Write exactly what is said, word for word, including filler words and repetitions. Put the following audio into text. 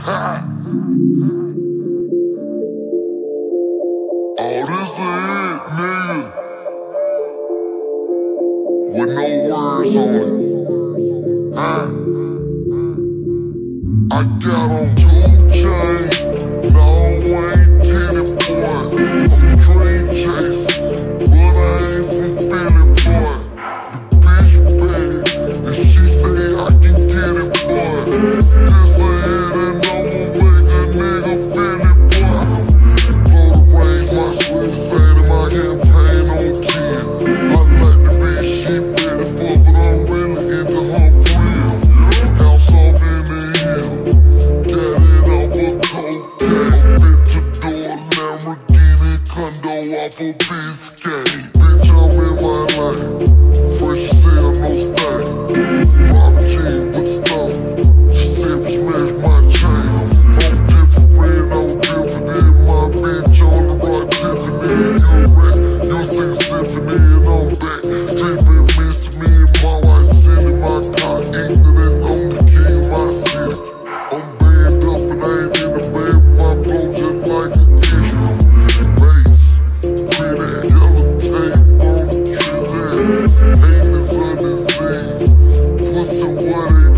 All this a hit, nigga, with no words on it. Huh? I got on two chains, no, I ain't get it, boy. I'm dream chasing, but I ain't fulfilling, boy. The bitch bad, and she say I can get it, boy. This a hit and I'ma make a nigga feel it, boy. Blow the range, my sweet saying in my campaign on ten. I like the bitch she pretty for, but I'm really into her friend. House up in the hill, got it off of cocaine. Ventador, Lamborghini, condo off of Biscayne. Bitch, I'm in my lane, fresh as hell, no stain. Bobby Jean with stone, she said we smash my chain. I'm different, I'm different than my bitch on the rock Tiffany. You a rat, you sing symphony and I'm back. Dream been missing me and my wife sitting my car, eating it, I'm the king of my city. I'm banned up and I ain't in the bed, my flow just like a kid. Bass, pretty yellow tape on the tree. Ain't this a disease, pussy what it